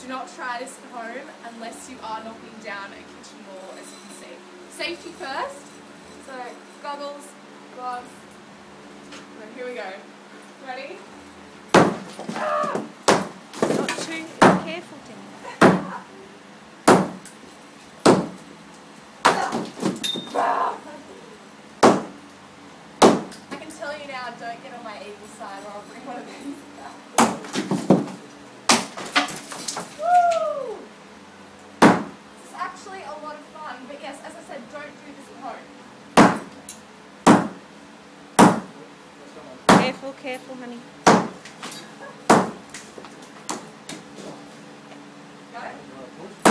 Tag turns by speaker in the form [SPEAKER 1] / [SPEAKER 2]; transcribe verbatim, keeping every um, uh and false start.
[SPEAKER 1] Do not try this at home unless you are knocking down a kitchen wall, as you can see. Safety first. So, goggles, gloves. And here we go. Ready? Ah!
[SPEAKER 2] Not too careful, Demi.
[SPEAKER 1] I can tell you now, don't get on my evil side or I'll bring one of these back. Woo! This is actually a lot of fun, but yes, as I said, don't do this at home.
[SPEAKER 2] Careful, careful, honey.
[SPEAKER 1] Go.